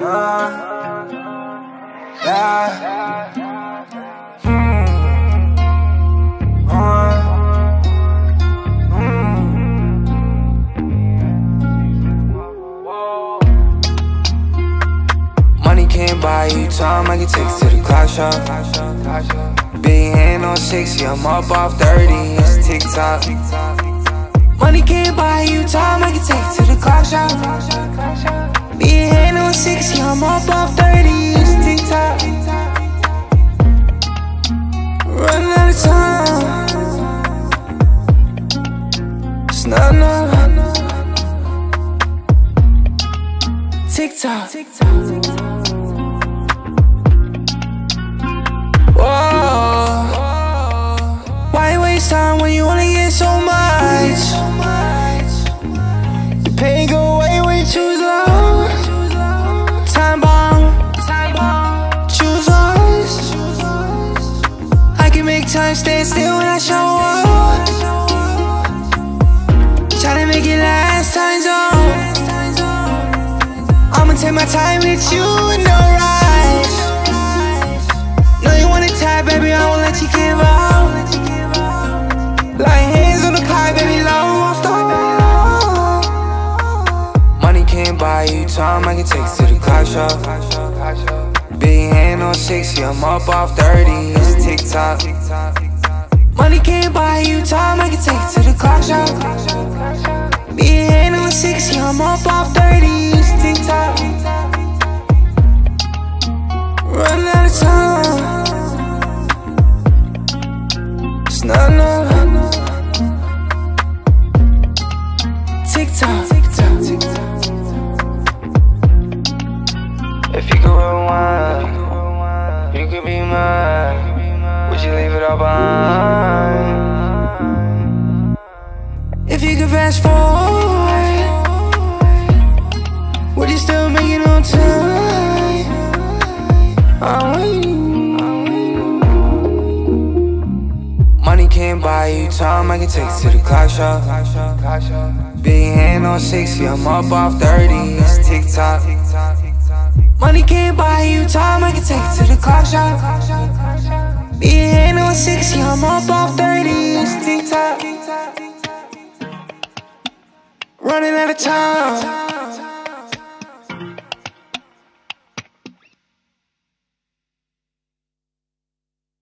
Money can't buy you time, I can take it to the clock shop. Big hand on 60, I'm up off 30, it's Tik Tok. Money can't buy you time, I can take it to the clock shop. Big hand on 60, I'm up off 30, it's Tik Tok. Running out of time, it's not enough. Tik Tok. Whoa. Why waste time when you only get so much? The pain go away when you choose love. Time bomb, choose us. I can make time stand still when I show up. Try to make it last, time zone. I'ma take my time with you, no rush. Know you want it tight, baby, I won't let you give up. Like hands on the clock, baby, long won't stop. Money can't buy you time, I can take it to the clock shop. Big hand on 60, I'm up off 30, it's Tik Tok. Money can't buy you time, I can take it to the clock shop. Big hand on 60, I'm up off 30, it's Tik Tok. Running out of time, it's not enough. Tik Tok. If you could rewind, you could be mine. Would you leave it all behind? If you could fast forward, would you still make it on time? I'm waiting. Money can't buy you time, I can take it to the clock shop. Big hand on 60, I'm up off 30, it's Tik Tok. Money can't buy you time, I can take it to the clock shop. Big hand on 60, I'm up off 30, it's Tik Tok. Running out of time.